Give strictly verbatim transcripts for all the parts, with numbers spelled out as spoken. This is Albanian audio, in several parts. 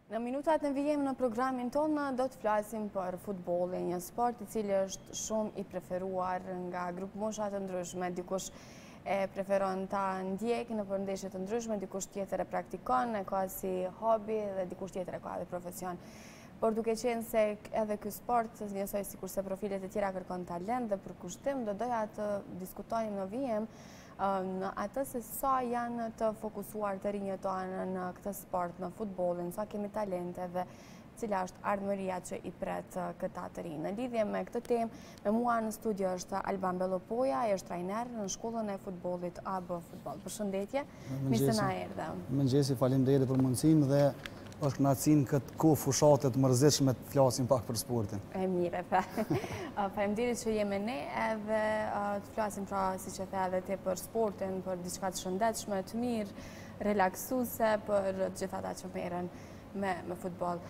Në minutat në vijem në programin tonë do të flasim për futbolin, një sport i cili është shumë i preferuar nga grupë mosha të ndryshme. Dikush e preferon ta ndjek në përndeshje të ndryshme, dikush tjetër e praktikon, e ka si hobi dhe dikush tjetër e ka dhe profesion. Por duke qenë se edhe ky sport, njësoj si kurse profilet e tjera kërkon talent dhe përkushtim, do doja të diskutojmë në vijem në atë se sa janë të fokusuar të rinjët tonë në këtë sport, në futbolin, sa kemi talente dhe cila është ardhmëria që i pret këta të rinj. Në lidhje me këtë temë, me mua në studio është Alban Bellopoja, është trajner në shkollën e futbollit A B Futboll. Përshëndetje, mirë se na erdhe. Mengjesit, faleminderit për mundësinë dhe është knaqësinë këtë kohë fushatet mërzitshme të flasim pak për sportin. E mire, fa. Faleminderit që jemi ne edhe të flasim pra, si që the edhe ti, për sportin, për diçka të shëndetshme, të mirë, relaksuese, për të gjitha ata që merren me, me futboll.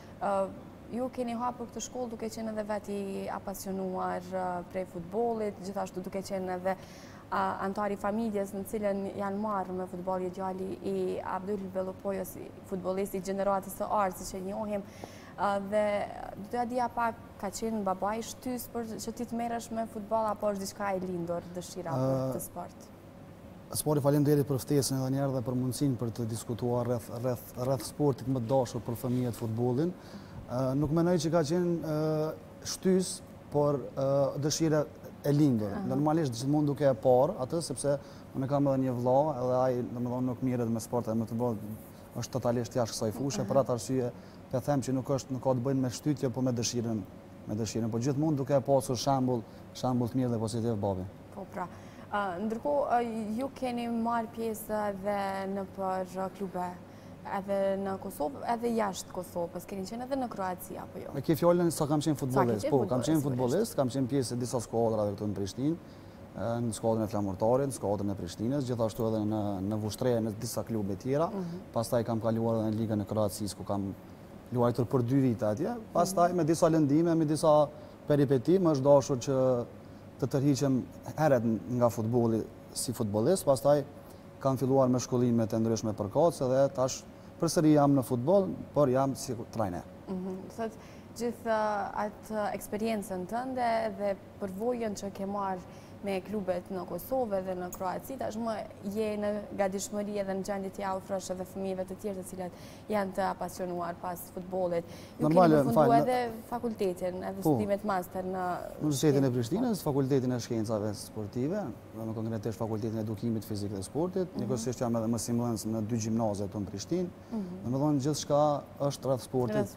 Ju keni hapur këtë shkollë duke qenë edhe veti apasionuar prej futbollit, gjithashtu duke qenë edhe antari familjes në cilën janë marrë me futboll i djali i Abdul Bellopojës, futbollisti i gjeneratës së artë, si që njohim, dhe doja dija pak, ka qenë babai shtys për që ti të merresh me futboll apo është diçka e lindur dëshira për këtë sport? Sporti, faleminderit për ftesën edhe një herë dhe për mundësinë për të diskutuar rreth rreth rreth sportit më të dashur për fëmijët, futbollin. Nuk mendoj që ka qenë shtys, por dëshira e lindur. Normalisht gjithmonë duke e parë atë, sepse unë kam edhe një vëlla, edhe ai domethënë nuk mirret me sportet më të vogël, është totalisht jashtë kësaj fushë, për atë arsye po them që nuk është nuk ka të bëjë me shtytje, po me dëshirën, me dëshirën, po gjithmonë duke e pasur shembull, shembull të mirë dhe pozitiv babi. Po pra. Ndërkohë ju keni marrë pjesë edhe në për klube edhe në Kosovë, edhe jashtë Kosovës, keni qenë edhe në Kroaci, apo jo? Me ke fjallën sa kam qenë futbolist, po, kam qenë futbolist, kam qenë pjesë e disa skuadrave këtu në Prishtinë, në skuadrën e Flamurtarit, në skuadrën e Prishtinës, gjithashtu edhe në, në Vushtrejë, në disa klube tjera, pastaj kam kaluar edhe në Ligën e Kroacisë, ku kam luajtur për dy vite atje, pastaj me disa lëndime, me disa peripeti, më është dashur që të tërhiqem heret nga futbolli si futbolist, pastaj kam filluar me shkollime të ndryshme përkatëse dhe tash përsëri jam në futboll, por jam si trajner. Thot, gjithë atë eksperiencën tënde dhe përvojën që ke marrë me klubet në Kosovë dhe në Kroaci, tashmë je në gatishmëri edhe në gjendje t'ia ofrosh edhe fëmijëve të tjerë të cilat janë të apasionuar pas futbollit. Ju keni përfunduar edhe fakultetin, edhe studimet master në Universitetin e Prishtinës, Fakultetin e Shkencave Sportive, më konkretisht Fakultetin e Edukimit Fizik dhe Sportit, njëkohësisht jam edhe mësimdhënës në dy gjimnaze të në Prishtinë. Domethënë gjithçka është rreth sportit.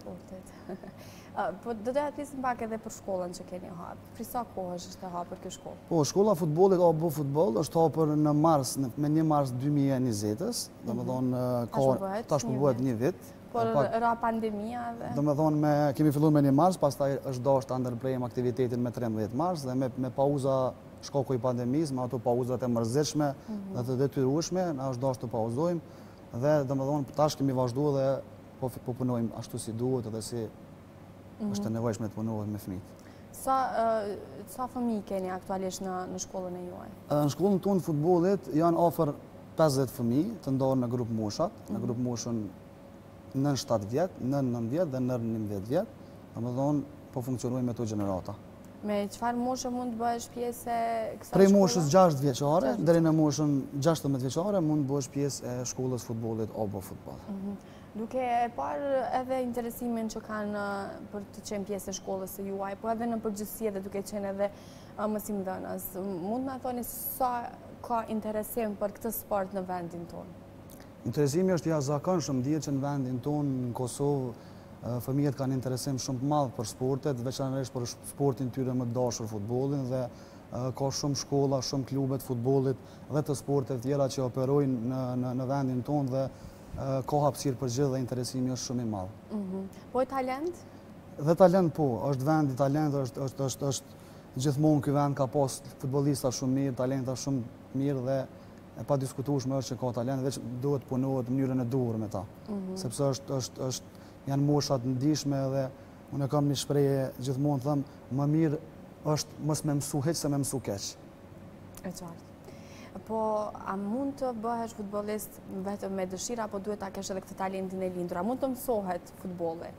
Po do të flisim pak edhe për shkollën që keni hapur. Për sa kohë është e hapur kjo shkollë? Po, shkolla futbollit A B Futboll është hapur në mars, me një mars dy mijë e njëzet, domethënë tash po bëhet një vit. Por ra pandemia dhe domethënë me kemi filluar me një mars, pastaj është dashur ta ndërprejmë aktivitetin me tridhjetë mars dhe me me pauza shkaku i pandemisë, me ato pauzat e mërzitshme dhe të detyrueshme, na është dashur të pauzojmë dhe domethënë tash kemi vazhduar dhe po po punojmë ashtu si duhet dhe si është e nevojshme të punohet me fëmijët. Sa sa fëmijë keni aktualisht në në shkollën e juaj? Në shkollën tonë futbollit janë afër pesëdhjetë fëmijë të ndarë në grup moshat, në grup moshën nën shtatë vjet, nën nëntëdhjetë vjet dhe nën njëmbëdhjetë vjet. Domethënë po funksionojmë me to gjenerata. Me çfarë moshë mund të bëhesh pjesë e kësaj shkolle? Prej moshës gjashtë vjeçare deri në moshën gjashtëdhjetë vjeçare mund të bëhesh pjesë e shkollës futbollit A B Futboll. Duke e parë edhe interesimin që kanë për të qenë pjesë e shkollës së juaj, po edhe në përgjithësi edhe duke qenë edhe mësimdhënës, mund na thoni sa ka interesim për këtë sport në vendin tonë? Interesimi është jashtëzakonshëm, dihet që në vendin tonë në Kosovë fëmijët kanë interesim shumë të madh për sportet, veçanërisht për sportin tyre më të dashur, futbollin, dhe ka shumë shkolla, shumë klube të futbollit dhe të sporteve tjera që operojnë në në, në vendin tonë dhe ka hapësirë për gjithë dhe interesimi është shumë i madh. Po e talent? Dhe talent po, është vend i talent, është është është është gjithmonë ky vend ka pas futbollista shumë mirë, talenta shumë mirë dhe e pa diskutueshme është që ka talent, veç duhet punohet në mënyrën e duhur me ta. Sepse është është është janë mosha të ndihshme dhe unë kam një shprehje gjithmonë them, më mirë është mos më mësu hiç se më mësu keq. E qartë. Po, a mund të bëhesh futbolist vetëm me dëshira, apo duhet ta kesh edhe këtë talentin e lindur? A mund të mësohet futbolli?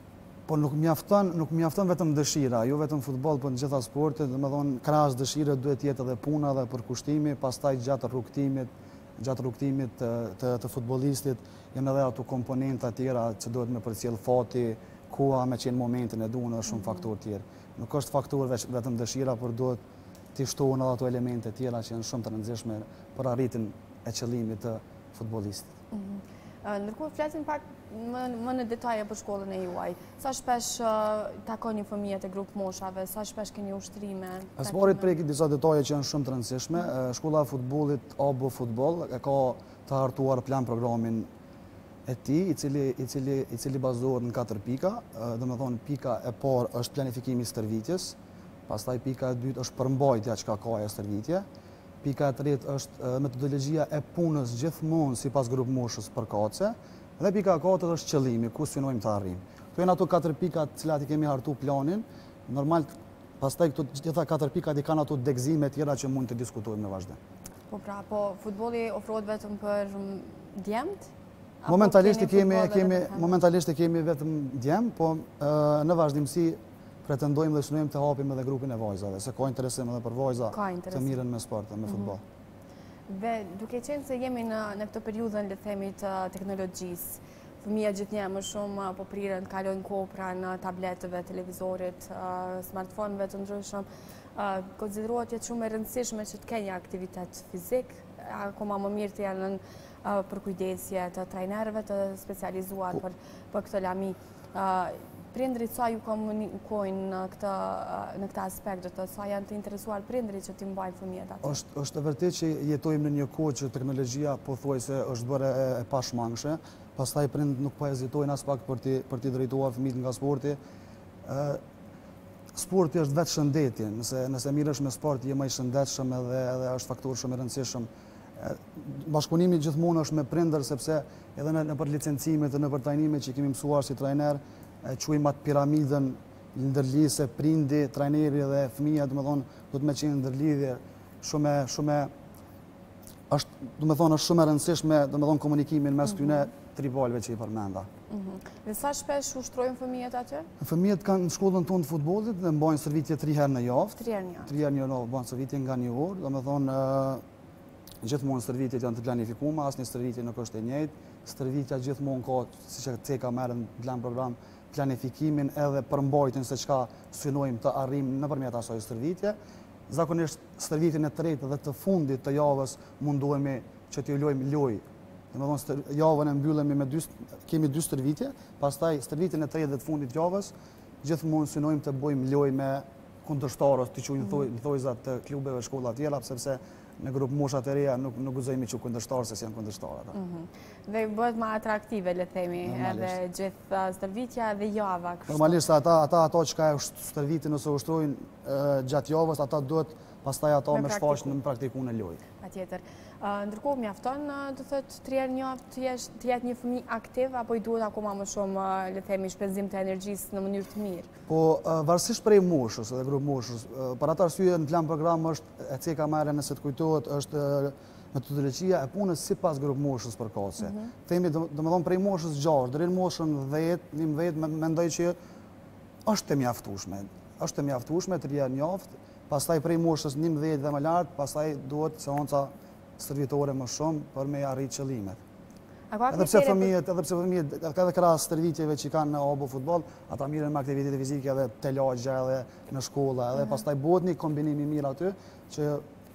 Po nuk mjafton, nuk mjafton vetëm dëshira, jo vetëm futboll, por në gjitha sportet, domethënë krahas dëshirës duhet jetë edhe puna dhe përkushtimi, pastaj gjatë rrugtimit, gjatë rrugtimit të, të, të futbollistit janë edhe ato komponenta tjera që duhet me përcjell fati, koha me qenë momentin e duan edhe shumë faktorë tjerë. Nuk është faktor vetëm dëshira, por duhet të shtohen edhe ato elemente tjera që janë shumë të rëndësishme për arritjen e qëllimit të futbollistit. Mm-hmm. Ndërkohë flasim pak më, më në detaje për shkollën e juaj. Sa shpesh uh, takoni fëmijët e grup moshave, sa shpesh keni ushtrime? Së pari të preki disa detaje që janë shumë të rëndësishme. Shkolla e futbollit Alban Futboll e ka të hartuar plan programin e tij, i cili i cili i cili bazohet në katër pika. Domethënë pika e parë është planifikimi i stërvitjes, pastaj pika e dytë është përmbajtja çka ka ajo stërvitje. Pika e tretë është metodologjia e punës gjithmonë sipas grup moshës përkatëse, dhe pika e katërt është qëllimi, ku synojmë të arrijmë. Këto janë ato katër pika të cilat i kemi hartu planin. Normal, pastaj këto gjitha katër pikat i kanë ato degëzime tjera që mund të diskutojmë në vazhdim. Po pra, po futbolli ofrohet vetëm për djemt? Momentalisht i kemi kemi momentalisht i kemi vetëm djem, po në vazhdimsi pretendojmë dhe synojmë të hapim edhe grupin e vajzave, se ka interesim edhe për vajza të mirën me sport dhe me futboll. Dhe duke qenë se jemi në, në këtë periudhën le të themi të teknologjisë, fëmijët gjithnjë më shumë po prirën të kalojnë kohë pranë tabletëve, televizorit, smartphone-ve të ndryshëm, konsiderohet jetë shumë e rëndësishme që të kenë një aktivitet fizik, akoma më mirë të janë në përkujdesje të trajnerëve të specializuar për, për këtë lami. Prindrit sa ju komunikojnë në këtë, në këtë aspekt, të sa janë të interesuar prindrit që t'i mbajnë fëmijët aty? Është, është e vërtet që jetojmë në një kohë që teknologjia pothuajse është bërë e, e pashmangshme, pastaj prindrit nuk po hezitojnë as pak për t'i për t'i drejtuar fëmijët nga sporti. Ë sporti është vetë shëndetje, nëse nëse mirësh me sport je më i shëndetshëm edhe edhe është faktor shumë i rëndësishëm. Bashkëpunimi gjithmonë është me prindër, sepse edhe në, në për licencimet dhe në për trajnimet që kemi mësuar si trajner, e quajmë atë piramidën ndërlidhje prindi, trajneri dhe fëmia, domethënë do të më qenë ndërlidhje shumë shumë është domethënë është shumë e rëndësishme, domethënë komunikimin mes tyre tribalëve që i përmenda. Dhe sa shpesh ushtrojnë fëmijët aty? Fëmijët kanë në shkollën tonë të futbollit dhe mbajnë stërvitje tre herë në javë. Tre herë në javë. Tre herë në javë bën stërvitje nga një orë, domethënë gjithmonë stërvitjet janë të planifikuara, asnjë stërvitje nuk është e njëjtë. Stërvitja gjithmonë ka, siç e ceka merren në plan program, planifikimin edhe përmbajtjen se çka synojmë të arrijmë nëpërmjet asaj stërvitje. Zakonisht stërvitjen e tretë dhe të fundit të javës munduhemi që të lojmë lojë. Domethënë javën e mbyllemi me dy kemi dy stërvitje, pastaj stërvitjen e tretë dhe të fundit të javës gjithmonë synojmë të bëjmë lojë me kundërshtarët, të quajmë thojzat të klubeve, shkolla të tjera, sepse në grup moshat e reja nuk nuk guxojmë që kundërshtarë se janë kundërshtarë ata. Dhe bëhet më atraktive, le të themi, edhe gjithë stërvitja dhe java kështu. Normalisht ata ata ato që ka stërvitin ose ushtrojnë gjatë javës, ata duhet pastaj ato me shfaqje në praktikun e lojë. Patjetër. Ndërkohë mjafton, do thotë tre herë në javë të jesh të jetë një fëmijë aktiv, apo i duhet akoma më shumë, le të themi, shpenzim të energjisë në mënyrë të mirë? Po varësisht prej moshës edhe grup moshës, për atë arsye në plan program është e ceka marrë nëse të kujtohet është metodologjia e punës sipas grup moshës përkatëse. Themi domethënë prej moshës gjashtë deri në moshën dhjetë, njëmbëdhjetë mendoj që është e mjaftueshme. Është e mjaftueshme tre herë në javë, pastaj prej moshës njëmbëdhjetë dhe më lart, pastaj duhet seanca stërvitore më shumë për me arrit qëllimet. Edhe pse fëmijët, edhe pse fëmijët, edhe krahas stërvitjeve që kanë në Alban Futboll, ata mirën me aktivitete fizike edhe te lagja edhe në shkolla, edhe pastaj bëhet një kombinim i mirë aty që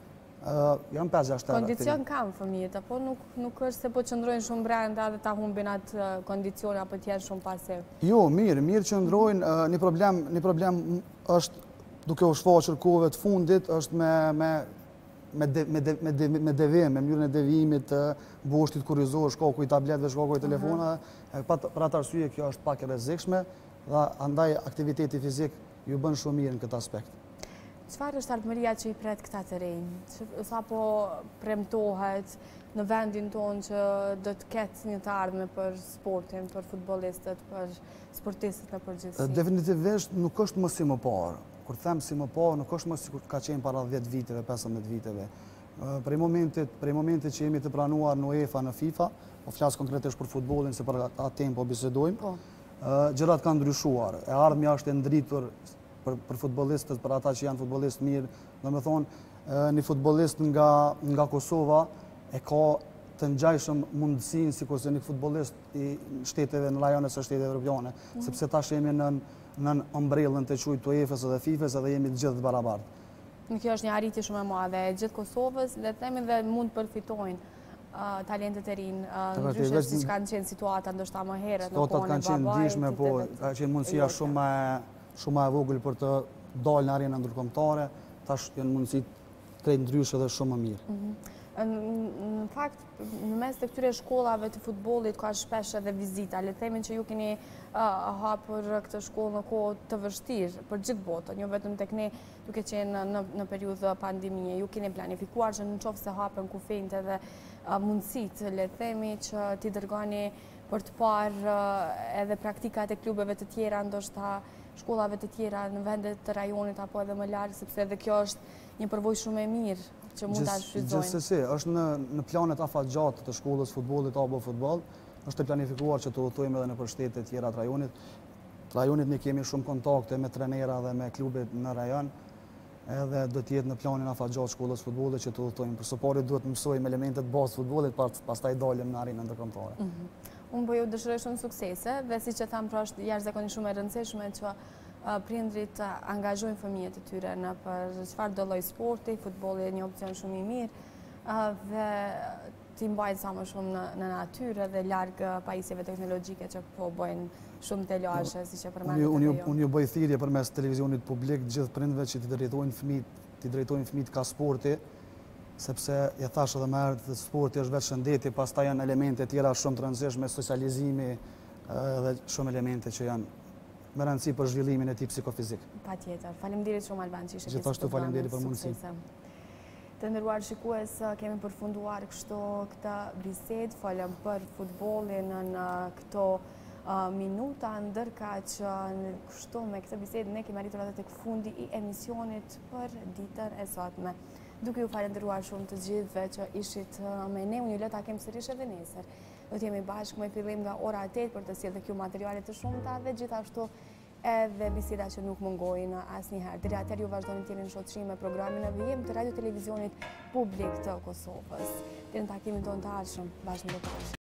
janë pesë gjashtë. Kondicion kanë fëmijët, apo nuk nuk është se po qëndrojnë shumë brenda dhe ta humbin atë kondicion apo të jenë shumë pasiv? Jo, mirë, mirë qëndrojnë. Një problem, një problem është duke u shfaqur kohëve të fundit është me me me me me me devijim, me mënyrën e devijimit të boshtit kurrizor, shkaku i tabletëve, shkaku i telefonave, për atë arsye kjo është pak e rrezikshme dhe andaj aktiviteti fizik ju bën shumë mirë në këtë aspekt. Çfarë është ardhmëria që i pret këta të rinj? Sapo premtohet në vendin tonë që do të ketë një të ardhme për sportin, për futbollistët, për sportistët në përgjithësi? Definitivisht nuk është më si më parë. Kur them si më parë, nuk është më si ka qenë para dhjetë viteve, pesëmbëdhjetë viteve. Prej momentit, prej momentit që jemi të pranuar në UEFA, në FIFA, po flasë konkretisht për futbolin, se për atë tempo bisedojmë, po. Gjërat kanë ndryshuar. E ardhmja është e ndritur për, për futbolistët, për ata që janë futbolistë mirë. Dhe me thonë, një futbolist nga, nga Kosova e ka të ngjajshëm mundësinë si kurse një futbolist i shteteve në rajonet së shteteve evropiane, mm. sepse tash jemi në, në umbrellën të quajtur UEFA-s dhe FIFA-s dhe jemi të gjithë të barabartë. Në kjo është një arritje shumë e madhe e gjithë Kosovës, le të themi dhe mund përfitojnë uh, talentet e rinë, uh, ndryshe si që kanë qenë situata ndoshta më herët në kohën e babait. Kanë qenë ndryshme, po ka qenë mundësia shumë shumë e vogël për të dalë në arenën ndërkombëtare, tash janë mundësi krejt ndryshe dhe shumë më mirë. Mm -hmm. Në fakt, në mes të këtyre shkollave të futbollit ka shpesh edhe vizita. Le të themi që ju keni uh, hapur këtë shkollë në kohë të vështirë për gjithë botën, jo vetëm tek ne, duke qenë në, në periudhë pandemie. Ju keni planifikuar që në qoftë se hapen kufijt edhe uh, mundësitë, le të themi që t'i dërgoni për të parë uh, edhe praktikat e klubeve të tjera, ndoshta shkollave të tjera në vendet të rajonit apo edhe më larg, sepse edhe kjo është një përvojë shumë e mirë që mund ta shfrytëzojnë. Gjithsesi, është në, në planet afatgjatë të shkollës futbollit apo futboll, është të planifikuar që të udhtojmë edhe në për shtete të tjera të rajonit. Të rajonit ne kemi shumë kontakte me trenera dhe me klube në rajon, edhe do të jetë në planin afatgjatë shkollës futbollit që të udhtojmë. Për së pari duhet të mësojmë elementet bazë futbollit, pastaj dalim në arenën ndërkombëtare. Mm -hmm. Unë po ju dëshiroj shumë suksese dhe siç e tham, pra është jashtëzakonisht shumë e rëndësishme që prindrit angazhojnë fëmijët e tyre në për çfarë do lloj sporti, futbolli është një opcion shumë i mirë dhe t'i mbajnë sa më shumë në, në natyrë dhe larg pajisjeve teknologjike që po bëjnë shumë telashe, siç e përmendët. Unë ju unë ju bëj thirrje përmes televizionit publik gjithë prindve që t'i drejtojnë fëmijët, t'i drejtojnë fëmijët ka sporti, sepse e thash edhe më herët, sporti është vetë shëndeti, pastaj janë elemente tjera shumë të rëndësishme, socializimi dhe shumë elemente që janë me rëndësi për zhvillimin e tij psikofizik. Patjetër. Faleminderit shumë Alban që ishe pjesë. Gjithashtu faleminderit për mundësinë. Të nderuar shikues, kemi përfunduar kështu këtë bisedë, folëm për futbollin në këto uh, minuta, ndërkaq që kështu me këtë bisedë ne kemi arritur edhe tek fundi i emisionit për ditën e sotme. Duke ju falenderuar shumë të gjithëve që ishit me ne, unë ju le ta kem sërish edhe nesër. Do t'jemi bashkë me fillim nga ora tetë për të sjellë këtu materiale të shumta dhe gjithashtu edhe biseda që nuk mungojnë asnjëherë. Deri atëherë ju vazhdoni të jeni në shoqëri me programin e vijim të radio televizionit publik të Kosovës. Deri në takimin tonë të ardhshëm, bashkë me